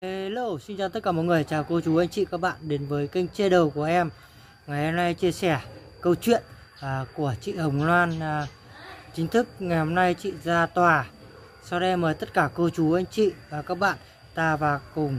Hello, xin chào tất cả mọi người, chào cô chú anh chị các bạn đến với kênh channel của em. Ngày hôm nay chia sẻ câu chuyện của chị Hồng Loan. Chính thức ngày hôm nay chị ra tòa. Sau đây mời tất cả cô chú anh chị và các bạn ta vào cùng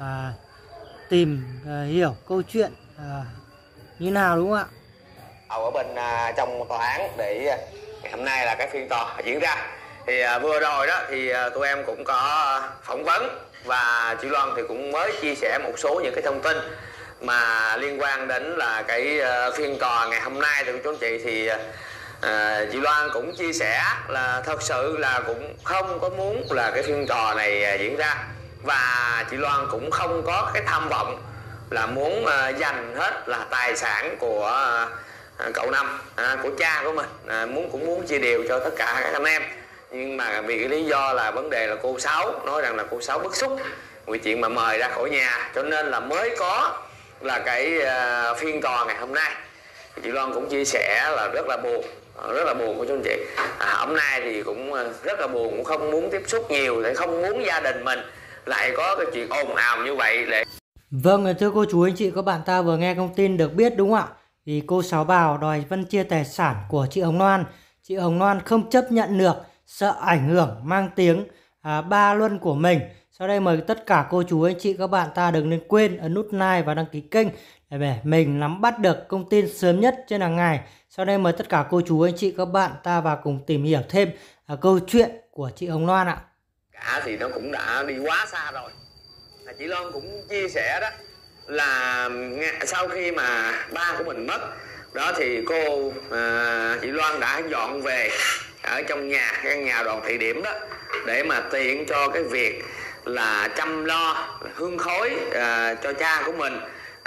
tìm hiểu câu chuyện như nào, đúng không ạ? Ở bên trong tòa án để ngày hôm nay là cái phiên tòa diễn ra. Thì vừa rồi đó thì tụi em cũng có phỏng vấn và chị Loan thì cũng mới chia sẻ một số những cái thông tin mà liên quan đến là cái phiên tòa ngày hôm nay. Thì chú anh chị thì chị Loan cũng chia sẻ là thật sự là cũng không có muốn là cái phiên tòa này diễn ra, và chị Loan cũng không có cái tham vọng là muốn giành hết là tài sản của cậu Năm, của cha của mình, cũng muốn chia đều cho tất cả các anh em. Nhưng mà vì cái lý do là vấn đề là cô Sáu nói rằng là cô Sáu bức xúc vì chuyện mà mời ra khỏi nhà, cho nên là mới có là cái phiên tòa ngày hôm nay. Chị Loan cũng chia sẻ là rất là buồn của chú anh chị. Hôm nay thì cũng rất là buồn, cũng không muốn tiếp xúc nhiều, để không muốn gia đình mình lại có cái chuyện ồn ào như vậy. Vâng, thưa cô chú anh chị các bạn, ta vừa nghe thông tin được biết đúng không ạ? Vì cô Sáu Bào đòi phân chia tài sản của chị Hồng Loan. Chị Hồng Loan không chấp nhận được, sợ ảnh hưởng mang tiếng ba luân của mình. Sau đây mời tất cả cô chú anh chị các bạn ta đừng nên quên ấn nút like và đăng ký kênh để mình nắm bắt được thông tin sớm nhất trên hàng ngày. Sau đây mời tất cả cô chú anh chị các bạn ta vào cùng tìm hiểu thêm câu chuyện của chị Hồng Loan ạ. Cả thì nó cũng đã đi quá xa rồi. Chị Loan cũng chia sẻ đó là sau khi mà ba của mình mất đó thì chị Loan đã dọn về ở trong nhà, căn nhà Đoàn Thị Điểm đó, để mà tiện cho cái việc là chăm lo hương khói cho cha của mình.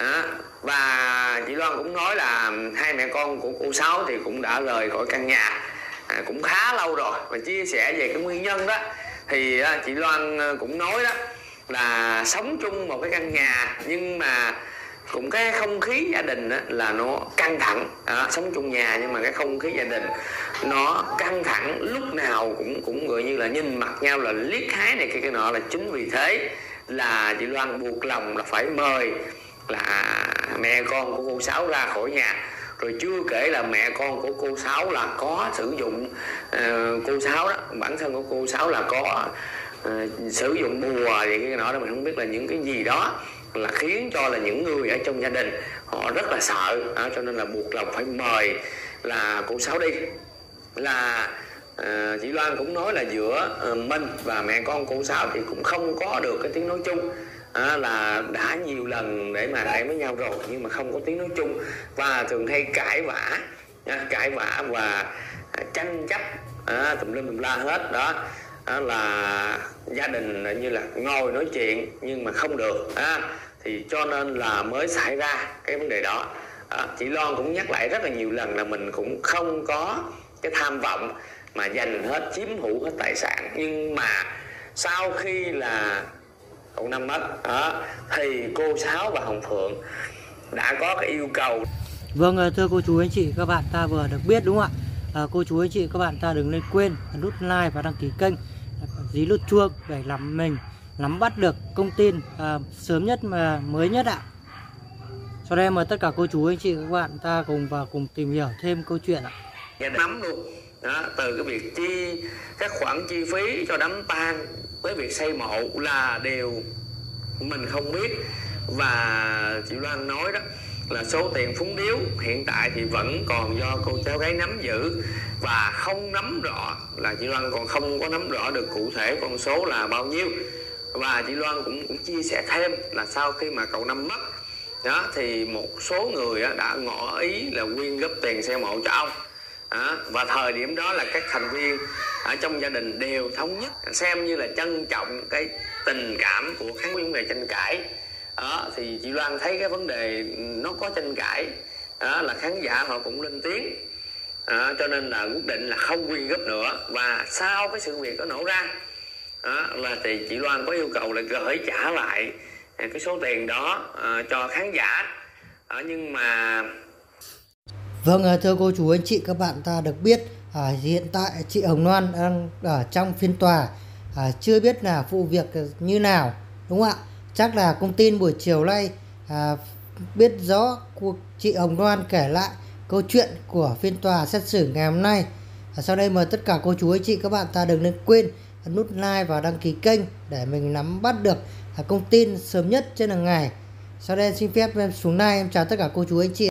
Và chị Loan cũng nói là hai mẹ con của cô Sáu thì cũng đã rời khỏi căn nhà cũng khá lâu rồi. Và chia sẻ về cái nguyên nhân đó thì chị Loan cũng nói đó là sống chung một cái căn nhà nhưng mà cũng cái không khí gia đình là nó căng thẳng. Sống chung nhà nhưng mà cái không khí gia đình nó căng thẳng, lúc nào cũng gọi như là nhìn mặt nhau là liếc hái này cái nọ. Là chính vì thế là chị Loan buộc lòng là phải mời là mẹ con của cô Sáu ra khỏi nhà. Rồi chưa kể là mẹ con của cô Sáu là có sử dụng cô Sáu đó, bản thân của cô Sáu là có sử dụng bùa vậy cái nọ đó, mình không biết là những cái gì đó, là khiến cho là những người ở trong gia đình họ rất là sợ. Cho nên là buộc lòng phải mời là cô Sáu đi. Là chị Loan cũng nói là giữa mình và mẹ con cô Sáu thì cũng không có được cái tiếng nói chung. Là đã nhiều lần để mà hẹn với nhau rồi nhưng mà không có tiếng nói chung, và thường hay cãi vã và tranh chấp tùm lum tùm la hết đó. Là gia đình như là ngồi nói chuyện nhưng mà không được, thì cho nên là mới xảy ra cái vấn đề đó. Chị Loan cũng nhắc lại rất là nhiều lần là mình cũng không có cái tham vọng mà giành hết, chiếm hữu hết tài sản. Nhưng mà sau khi là cậu Năm mất thì cô Sáu và Hồng Phượng đã có cái yêu cầu. Vâng, thưa cô chú anh chị các bạn ta vừa được biết đúng không ạ? Cô chú anh chị các bạn ta đừng nên quên nút like và đăng ký kênh, dí nút chuông để làm mình nắm bắt được thông tin sớm nhất mà mới nhất ạ. Sau đây mời tất cả cô chú anh chị các bạn ta cùng tìm hiểu thêm câu chuyện ạ. Nắm luôn từ cái việc chi các khoản chi phí cho đám tang với việc xây mộ là đều mình không biết. Và chị Loan nói đó là số tiền phúng điếu hiện tại thì vẫn còn do cô cháu gái nắm giữ, và không nắm rõ, là chị Loan còn không có nắm rõ được cụ thể con số là bao nhiêu. Và chị Loan cũng chia sẻ thêm là sau khi mà cậu Năm mất đó thì một số người đã ngỏ ý là quyên góp tiền xây mộ cho ông. Và thời điểm đó là các thành viên ở trong gia đình đều thống nhất xem như là trân trọng cái tình cảm của khán nguyên về tranh cãi. Thì chị Loan thấy cái vấn đề nó có tranh cãi là khán giả họ cũng lên tiếng, cho nên là quyết định là không quyên góp nữa. Và sau cái sự việc đó nổ ra là thì chị Loan có yêu cầu là gửi trả lại cái số tiền đó cho khán giả. Nhưng mà Vâng, thưa cô chú anh chị các bạn ta được biết hiện tại chị Hồng Loan đang ở trong phiên tòa, chưa biết là vụ việc như nào đúng không ạ? chắc là công tin buổi chiều nay biết rõ chị Hồng Loan kể lại câu chuyện của phiên tòa xét xử ngày hôm nay. Sau đây mời tất cả cô chú anh chị các bạn ta đừng nên quên ấn nút like và đăng ký kênh để mình nắm bắt được thông tin sớm nhất trên hàng ngày. Sau đây xin phép em xuống này em chào tất cả cô chú anh chị.